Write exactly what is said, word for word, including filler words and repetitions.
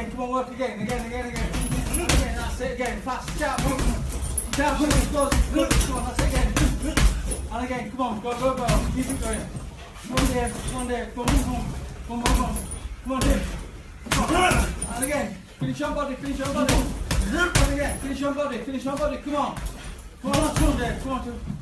again, come on, work again, again, again, again. And again, that's it again, fast, shout, shout, push, close, good, come on, that's it again. And again, come on, go, go, go, keep it going. Come on, Dave, come on, Dave, come on, come on, come on, come on, come on, Dave. Come on. And again, finish on body, finish on body. And again, finish on body, finish on body, come on. Come on, last one, Dave, come on, two.